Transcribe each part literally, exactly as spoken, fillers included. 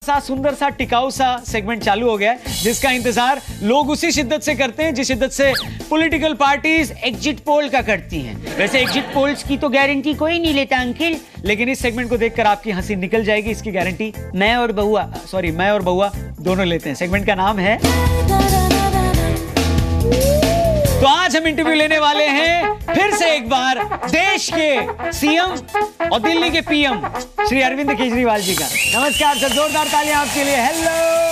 सा सुंदर सा टिकाऊ सा सेगमेंट चालू हो गया है, जिसका इंतजार लोग उसी शिद्दत से करते हैं जिस शिद्दत से पॉलिटिकल पार्टीज एग्जिट पोल का करती हैं। वैसे एग्जिट पोल्स की तो गारंटी कोई नहीं लेता अंकिल, लेकिन इस सेगमेंट को देखकर आपकी हंसी निकल जाएगी, इसकी गारंटी मैं और बहुआ सॉरी मैं और बहुआ दोनों लेते हैं। सेगमेंट का नाम है, तो आज हम इंटरव्यू लेने वाले हैं फिर से एक बार देश के सीएम और दिल्ली के पीएम श्री अरविंद केजरीवाल जी का। नमस्कार सर, जोरदार तालियां आपके लिए। हेलो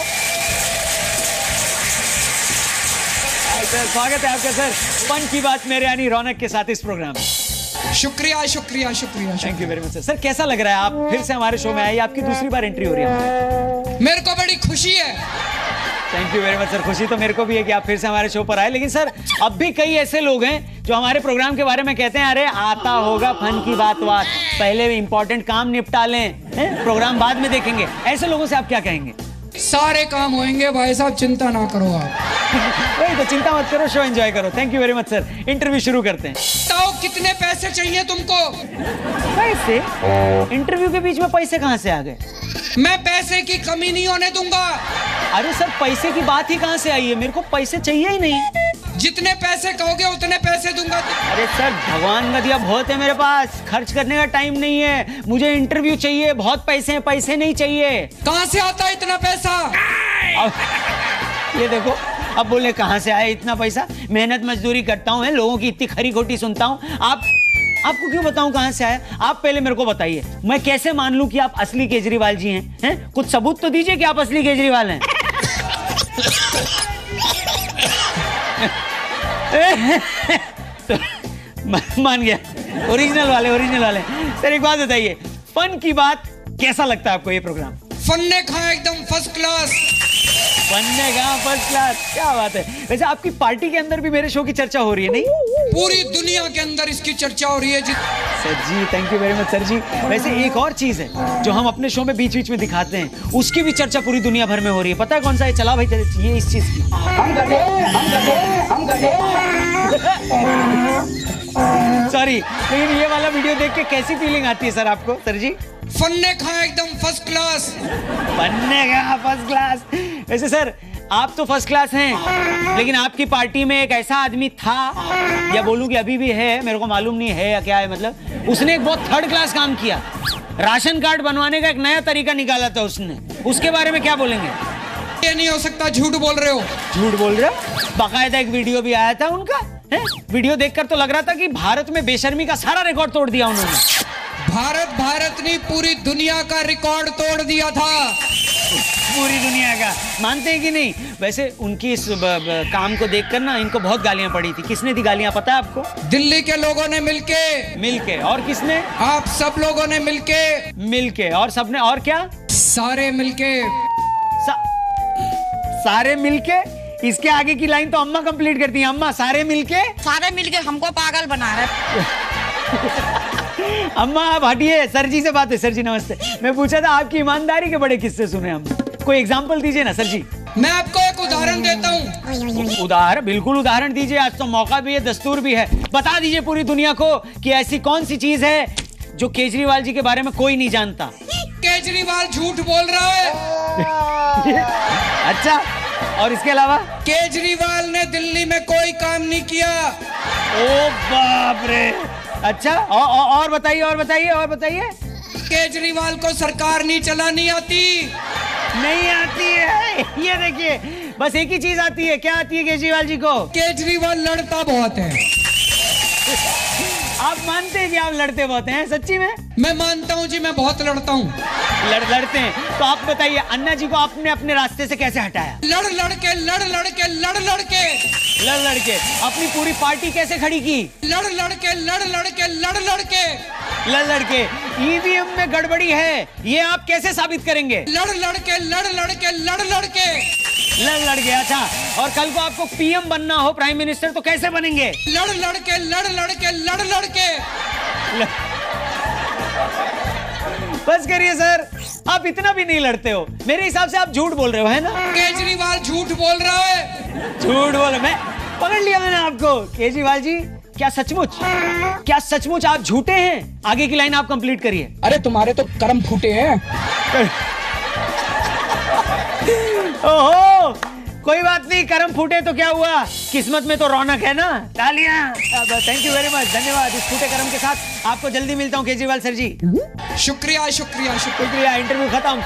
सर, स्वागत है आपका सर फन की बात मेरे यानी रौनक के साथ इस प्रोग्राम में। शुक्रिया शुक्रिया शुक्रिया thank you very much sir. Sir कैसा लग रहा है, आप फिर से हमारे शो में आए, आपकी दूसरी बार एंट्री हो रही है? मेरे को बड़ी खुशी है। Thank you very much sir. खुशी तो मेरे को भी है कि आप फिर से हमारे शो पर आए, लेकिन सर अब भी कई ऐसे लोग हैं जो हमारे प्रोग्राम के बारे में कहते हैं अरे आता होगा फन की बात बात, पहले इंपॉर्टेंट काम निपटा लें, प्रोग्राम बाद में देखेंगे। ऐसे लोगों से आप क्या कहेंगे? सारे काम होंगे भाई साहब, चिंता ना करो आप। वही तो, चिंता मत करो, शो एंजॉय करो। Thank you very much sir. Interview शुरू करते हैं। बताओ कितने पैसे चाहिए तुमको? पैसे? इंटरव्यू के बीच में पैसे कहाँ से आ गए? मैं पैसे की कमी नहीं होने दूंगा। अरे सर पैसे की बात ही कहाँ से आई है, मेरे को पैसे चाहिए ही नहीं। जितने पैसे कहोगे उतने पैसे दूंगा। अरे सर भगवान का दिया बहुत है मेरे पास, खर्च करने का टाइम नहीं है, मुझे इंटरव्यू चाहिए, बहुत पैसे हैं, पैसे नहीं चाहिए। कहाँ से आता है इतना पैसा? अब, ये देखो अब बोले कहाँ से आए इतना पैसा, मेहनत मजदूरी करता हूँ, लोगों की इतनी खरी खोटी सुनता हूँ। आप आपको क्यों बताऊं कहां से आया? आप पहले मेरे को बताइए, मैं कैसे मान लूं कि आप असली केजरीवाल जी हैं? हैं? कुछ सबूत तो दीजिए कि आप असली केजरीवाल हैं। तो, मान गया, ओरिजिनल वाले ओरिजिनल वाले। सर एक बात बताइए, फन की बात कैसा लगता है आपको ये प्रोग्राम? फन ने खाया एकदम फर्स्ट क्लास। बनने का फर्स्ट क्लास, क्या बात है। वैसे आपकी पार्टी के अंदर भी मेरे शो की चर्चा हो रही है नहीं? पूरी दुनिया के अंदर इसकी चर्चा हो रही है जी। Sir ji thank you very much sir ji. वैसे एक और चीज है जो हम अपने शो में बीच बीच में दिखाते हैं, उसकी भी चर्चा पूरी दुनिया भर में हो रही है। पता है कौन सा है? चला भाई ये इस चीज की। सॉरी, लेकिन ये वाला वीडियो देख के कैसी फीलिंग आती है सर आपको? सर जी फन ने खाया एकदम फर्स्ट क्लास। बनने का फर्स्ट क्लास। वैसे सर आप तो फर्स्ट क्लास हैं, लेकिन आपकी पार्टी में एक ऐसा आदमी था, या बोलूं कि अभी भी है, मेरे को मालूम नहीं है या क्या है, मतलब उसने एक बहुत थर्ड क्लास काम किया। राशन कार्ड बनवाने का एक नया तरीका निकाला था उसने, उसके बारे में क्या बोलेंगे? ये नहीं हो सकता, झूठ बोल रहे हो। झूठ बोल रहे हो? बाकायदा एक वीडियो भी आया था उनका, है? वीडियो देखकर तो लग रहा था कि भारत में बेशर्मी का सारा रिकॉर्ड तोड़ दिया उन्होंने। भारत भारत ने पूरी दुनिया का रिकॉर्ड तोड़ दिया था। पूरी दुनिया का, मानते हैं कि नहीं? वैसे उनकी इस ब, ब, काम को देखकर ना इनको बहुत गालियां पड़ी थी। किसने दी गालियां पता है आपको? दिल्ली के लोगों ने मिलके। मिलके? और किसने? आप सब लोगों ने मिलके। मिलके और सबने, और क्या? सारे मिलके। सा, सारे मिलके? इसके आगे की लाइन तो अम्मा कंप्लीट करती हैं। अम्मा सारे मिलके? सारे मिलके हमको पागल बना रहे। अम्मा आप हटिए, सर जी से बात है। सर जी नमस्ते। मैं पूछा था आपकी ईमानदारी के बड़े किस्से सुने हम, कोई एग्जांपल दीजिए ना सर जी। मैं आपको एक उदाहरण देता हूँ। उदाहरण? बिल्कुल उदाहरण दीजिए, आज तो मौका भी है, दस्तूर भी है। बता दीजिए पूरी दुनिया को कि ऐसी कौन सी चीज है जो केजरीवाल जी के बारे में कोई नहीं जानता। केजरीवाल झूठ बोल रहा है। अच्छा, और इसके अलावा? केजरीवाल ने दिल्ली में कोई काम नहीं किया। ओ बाप रे। अच्छा, औ, औ, और बताइए और बताइए और बताइए। केजरीवाल को सरकार नहीं चलानी आती। नहीं आती है? ये देखिए, बस एक ही चीज आती है। क्या आती है केजरीवाल जी को? केजरीवाल लड़ता बहुत है। आप मानते हैं कि आप लड़ते बहुत हैं? सच्ची में? मैं मानता हूँ जी, मैं बहुत लड़ता हूँ। लड़ लड़ते हैं तो आप बताइए, अन्ना जी को आपने अपने रास्ते से कैसे हटाया? लड़ लड़ के लड़ लड़ के लड़ लड़ के लड़ लड़ के। अपनी पूरी पार्टी कैसे खड़ी की? लड़ लड़ के लड़ लड़ के लड़ लड़ के लड़ लड़ के। ईवीएम में गड़बड़ी है, ये आप कैसे साबित करेंगे? लड़ लड़ के लड़ लड़ के लड़ लड़ के लड़ लड़ के। अच्छा, और कल को आपको पीएम बनना हो, प्राइम मिनिस्टर, तो कैसे बनेंगे? लड़ लड़ के लड़ लड़ के लड़ लड़ के। बस करिए सर, आप इतना भी नहीं लड़ते हो। मेरे हिसाब से आप झूठ बोल रहे हो, है ना? केजरीवाल झूठ बोल रहा है। झूठ बोल? मैं पकड़ लिया मैंने आपको। केजरीवाल जी क्या सचमुच, क्या सचमुच आप झूठे हैं? आगे की लाइन आप कंप्लीट करिए। अरे तुम्हारे तो कर्म फूटे हैं। ओहो, कोई बात नहीं, कर्म फूटे तो क्या हुआ, किस्मत में तो रौनक है ना। तालियां। थैंक यू वेरी मच, धन्यवाद। इस फूटे कर्म के साथ आपको जल्दी मिलता हूं केजरीवाल सर जी। शुक्रिया शुक्रिया शुक्रिया। इंटरव्यू खत्म।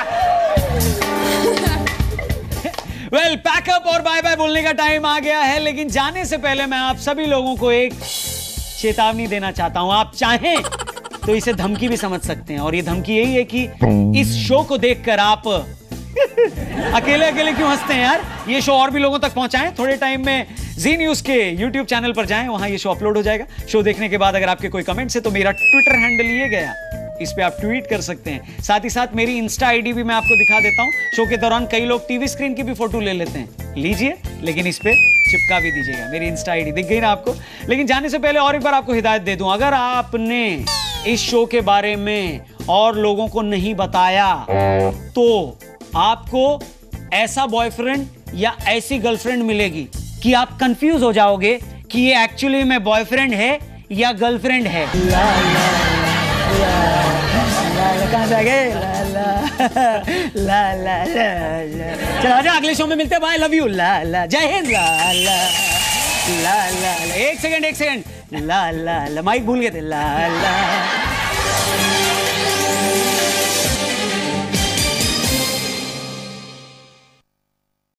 वेल, पैकअप और बाय बाय बोलने का टाइम आ गया है, लेकिन जाने से पहले मैं आप सभी लोगों को एक चेतावनी देना चाहता हूं। आप चाहें तो इसे धमकी भी समझ सकते हैं, और ये धमकी यही है कि इस शो को देखकर आप अकेले अकेले क्यों हंसते हैं यार, ये शो और भी लोगों तक पहुंचाएं। थोड़े टाइम में जी न्यूज के यूट्यूब चैनल पर जाएं, वहां ये शो अपलोड हो जाएगा। शो देखने के बाद अगर आपके कोई कमेंट्स है तो मेरा ट्विटर हैंडल ये गया, इस पे आप ट्वीट कर सकते हैं। साथ ही साथ मेरी इंस्टा आईडी भी मैं आपको दिखा देता हूं। शो के दौरान कई लोग टीवी स्क्रीन की भी फोटो ले लेते हैं, लीजिए, लेकिन इस पे चिपका भी दीजिएगा। मेरी इंस्टा आईडी दिख गई ना आपको। लेकिन जाने से पहले और एक बार आपको हिदायत दे दूं, अगर आपने इस शो के बारे में और लोगों को नहीं बताया तो आपको ऐसा बॉयफ्रेंड या ऐसी गर्लफ्रेंड मिलेगी कि आप कंफ्यूज हो जाओगे कि ये एक्चुअली में बॉयफ्रेंड है या गर्लफ्रेंड है। ला, ला, ला, ला, कहां से आ गए? ला ला ला ला ला। चलो आजा, अगले शो में मिलते हैं। Bye, love you. ला ला, जय हिंद। ला ला ला ला, एक सेकंड एक सेकंड। ला ला ला, माइक भूल गए थे। ला ला